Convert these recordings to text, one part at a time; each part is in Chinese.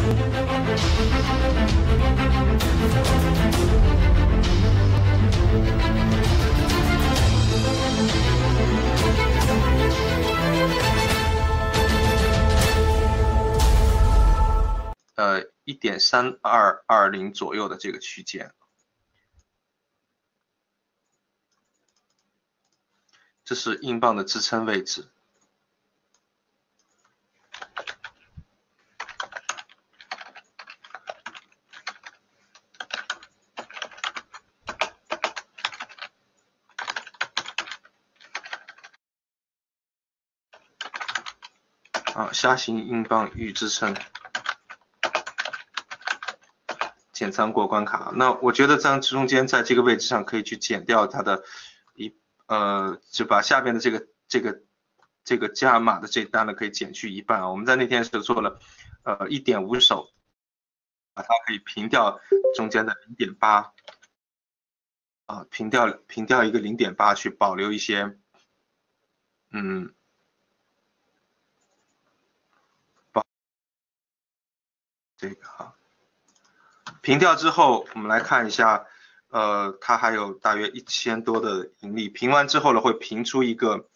1.3220左右的这个区间，这是英镑的支撑位置。下行英镑遇支撑。减仓过关卡，那我觉得在中间在这个位置上可以去减掉它的就把下边的这个加码的这单呢可以减去一半啊。我们在那天是做了1.5手，把它可以平掉中间的0.8啊，平掉一个0.8去保留一些这个哈。平掉之后，我们来看一下，它还有大约1000多的盈利。平完之后呢，会平出一个，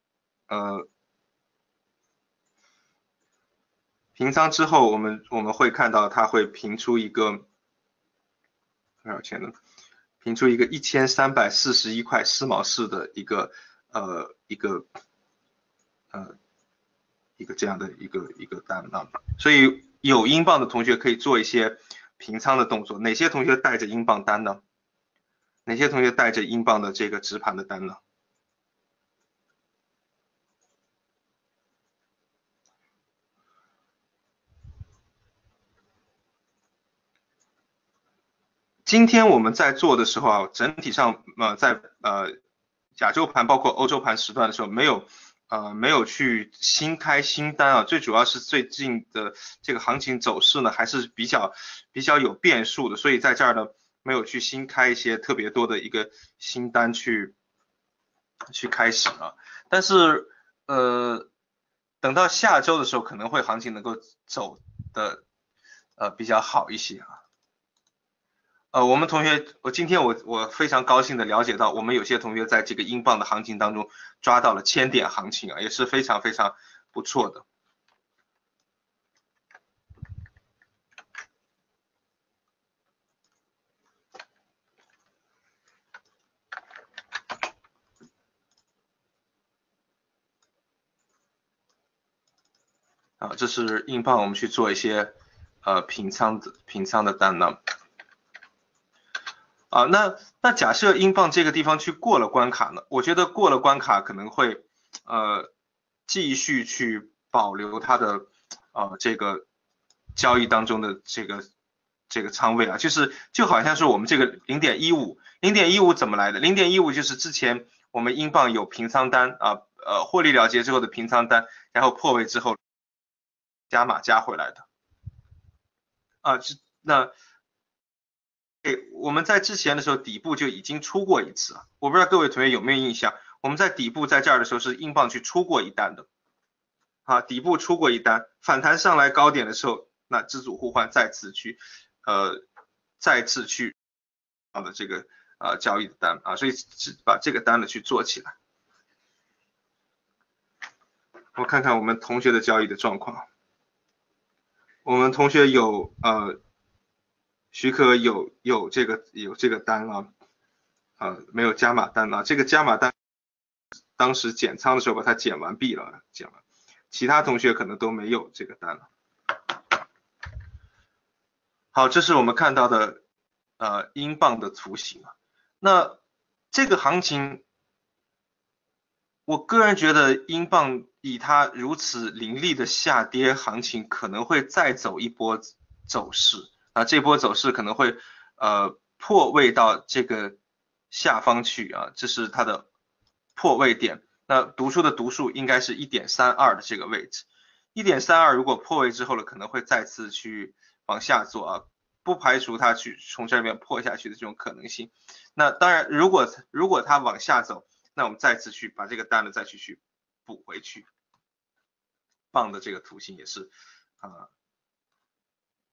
平仓之后，我们会看到它会平出一个多少钱呢？平出一个1341块4毛4的一个这样的一个单啊。所以有英镑的同学可以做一些平仓的动作。哪些同学带着英镑单呢？哪些同学带着英镑的这个直盘的单呢？今天我们在做的时候啊，整体上在亚洲盘包括欧洲盘时段的时候，没有去新开新单啊，最主要是最近的这个行情走势呢还是比较有变数的，所以在这儿呢没有去新开一些特别多的一个新单去开始啊。但是等到下周的时候，可能会行情能够走的比较好一些啊。我们同学，今天我非常高兴的了解到，我们有些同学在这个英镑的行情当中抓到了1000点行情啊，也是非常非常不错的。这是英镑，我们去做一些平仓的单呢。那假设英镑这个地方去过了关卡呢？我觉得过了关卡可能会继续去保留它的这个交易当中的这个仓位啊，就好像是我们这个0.15怎么来的？0.15就是之前我们英镑有平仓单啊，获利了结之后的平仓单，然后破位之后加码加回来的啊，我们在之前的时候底部就已经出过一次啊，我不知道各位同学有没有印象，我们在底部在这儿的时候是英镑去出过一单的，底部出过一单，反弹上来高点的时候，那自主互换再次去的这个交易的单啊，所以把这个单呢去做起来。我看看我们同学的交易的状况，我们同学有许可有这个单啊，没有加码单啊，这个加码单当时减仓的时候把它减完毕了，其他同学可能都没有这个单了。好，这是我们看到的英镑的图形啊。那这个行情，我个人觉得英镑以它如此凌厉的下跌行情，可能会再走一波走势啊，这波走势可能会破位到这个下方去啊，这是它的破位点。那读出的读数应该是 1.32 的这个位置。1.32 如果破位之后了，可能会再次去往下做啊，不排除它去从这边破下去的这种可能性。那当然，如果它往下走，那我们再次去把这个单呢再去补回去。镑的这个图形也是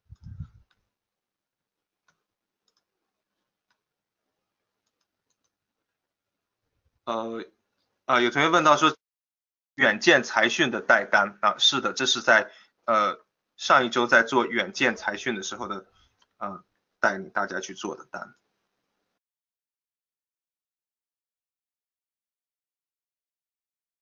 有同学问到说远见财讯的带单啊，是的，这是在上一周在做远见财讯的时候的带领大家去做的单。